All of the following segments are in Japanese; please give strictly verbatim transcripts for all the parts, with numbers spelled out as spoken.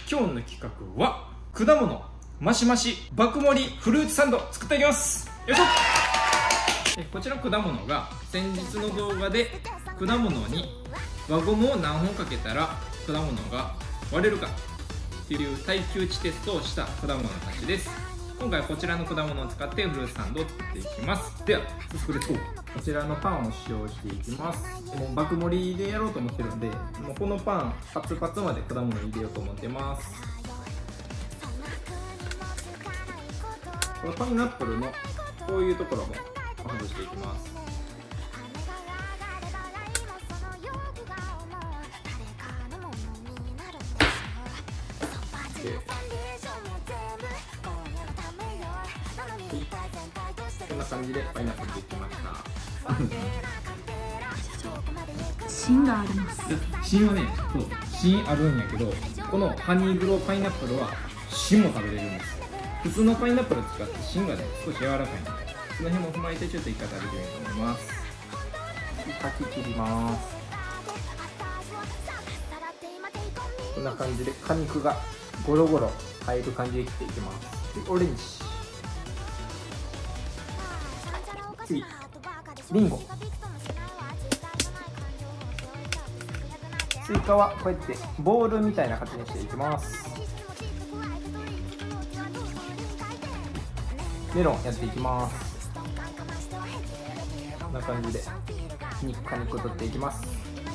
今日の企画は果物マシマシ爆盛りフルーツサンド作っていきます。よいしょ。えこちらの果物が先日の動画で果物に輪ゴムを何本かけたら果物が割れるかっていう耐久値テストをした果物たちです。今回はこちらの果物を使ってフルーツサンドを作っていきます。では早速です。こちらのパンを使用していきます。もう爆盛りでやろうと思ってるんで、もうこのパンパツパツまで果物を入れようと思ってます。このパイナップルのこういうところも外していきます。こんな感じでパイナップルできました。 芯があります。 芯はね、そう芯あるんやけど、このハニーグローパイナップルは芯も食べれるんです。普通のパイナップルを使って芯がね少し柔らかいので、その辺も踏まえてちょっと一回食べてみようと思います。かき切ります。こんな感じで果肉がゴロゴロ入る感じで切っていきます。でオレンジ、次リンゴ、スイカはこうやってボールみたいな形にしていきます。メロンやっていきます。こんな感じで果肉を取っていきます。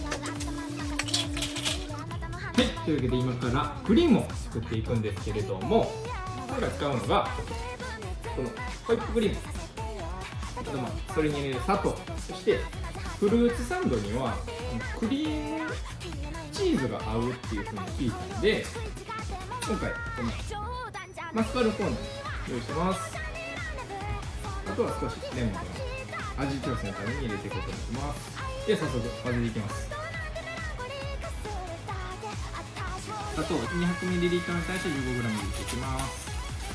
はい、というわけで今からクリームを作っていくんですけれども、今回使うのがこのホイップクリーム、あとまあそれに入れる砂糖、そしてフルーツサンドにはクリームチーズが合うっていうふうに聞いたので、今回このマスカルポーネを用意してます。あとは少しレモンの味調整のために入れていこうと思います。で、早速混ぜていきます。砂糖 にひゃくミリリットル に対して じゅうごグラム 入れていきます。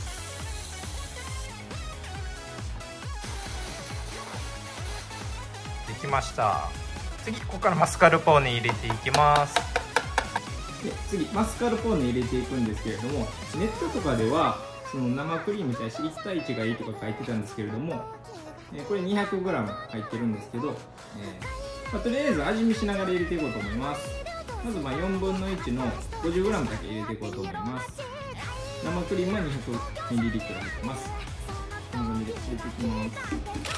できました。次ここからマスカルポーネ入れていきます。 で次マスカルポーネ入れていくんですけれども、ネットとかではその生クリームに対していち対いちがいいとか書いてたんですけれども、えー、これ にひゃくグラム 入ってるんですけど、えーまあ、とりあえず味見しながら入れていこうと思います。まずまあよんぶんのいちの ごじゅうグラム だけ入れていこうと思います。生クリームは にひゃくミリリットル 入ってます。こんな感じで入れていきます。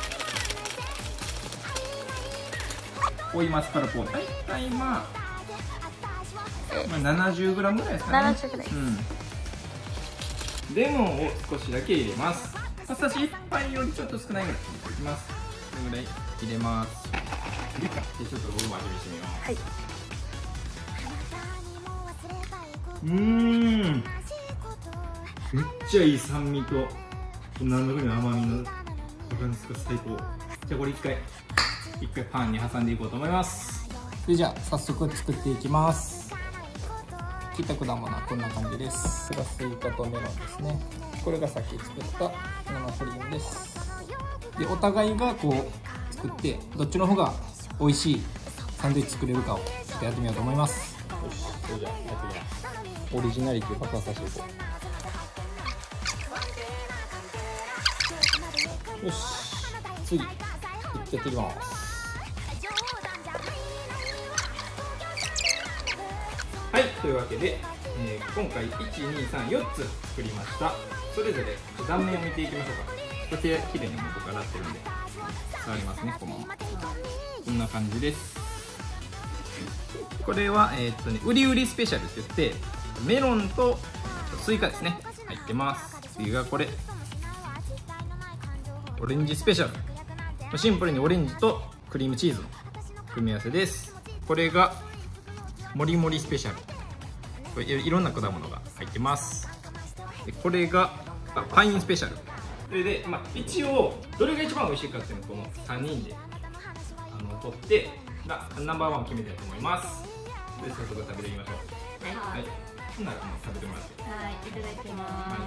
追いマスカルポーネ、大体まあ、まあ、ななじゅうグラム ぐらいですかね。 ななじゅうぐらい。 うんレモンを少しだけ入れます。小さじいっぱいよりちょっと少ないぐらい入れていきます。これぐらい入れます。でちょっと僕も味見してみます。 はい。 うーん、めっちゃいい酸味と何の甘みのバランスが最高。じゃあこれ一回一回パンに挟んでいこうと思います。それじゃあ早速作っていきます。切った果物はこんな感じです。これがスイカとメロンですね。これがさっき作った生クリームです。でお互いがこう作ってどっちの方が美味しいサンドイッチ作れるかをちょっとやってみようと思います。よし、それじゃあやってみます。オリジナリティを爆発させていこう。よし、次いってやっていきます。はい、というわけで、えー、今回いち、に、さん、よっつ作りました。それぞれ断面を見ていきましょうか。こちらきれいに僕からなってるんで触りますね。このままこんな感じです。これは、えーっとね、ウリウリスペシャルって言ってメロンとスイカですね入ってます。次がこれオレンジスペシャル、シンプルにオレンジとクリームチーズの組み合わせです。これがもりもりスペシャル、これいろんな果物が入ってます。でこれがパインスペシャル。それで、まあ、一応どれが一番美味しいかっていうのをこのさんにんであの取ってがナンバーワンを決めたいと思います。で早速食べてみましょう。はい、はい、ほんならもう食べてもらって。 はい、いただきます。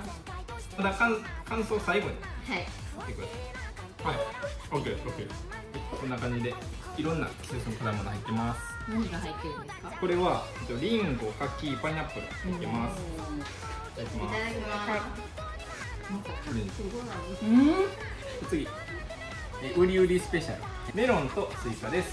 まだ感感想最後にはい言ってください。はい、オッケーオッケー。こんな感じでいろんな季節の果物入ってます。 何が入ってるんですか？ これはリンゴ、柿、パイナップル入ってます。いただきいたます。 だきます。はい。 オレンジすごい。 うん次えウリウリスペシャルメロンとスイカです。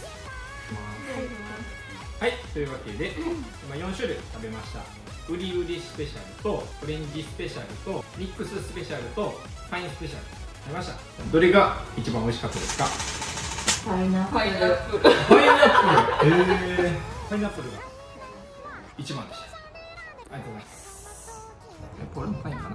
はい、というわけで今よん種類食べました。ウリウリスペシャルとオレンジスペシャルとミックススペシャルとパインスペシャル食べました。どれが一番美味しかったですか？ パイナップル。 パイナップル。パイナップル。えー、パイナップルが一番でした。ありがとうございます。これもパインかな。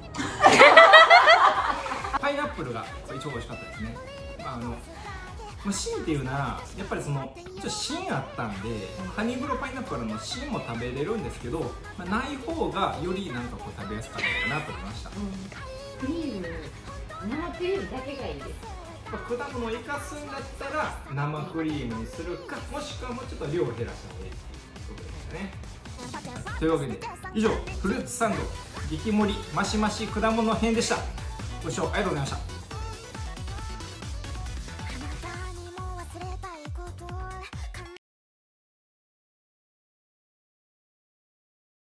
パイナップルが一番美味しかったですね。まああの、まあ、芯っていうならやっぱりそのちょっと芯あったんで、ハニーグロパイナップルの芯も食べれるんですけど、まあ、ない方がよりなんかこう食べやすかったかなと思いました。 クリーム、生クリームだけがいいです。 果物を生かすんだったら生クリームにするか、もしくはもうちょっと量を減らした方がいいっていうことですかね。というわけで以上フルーツサンド激盛りマシマシ果物編でした。ご視聴ありがとうございました。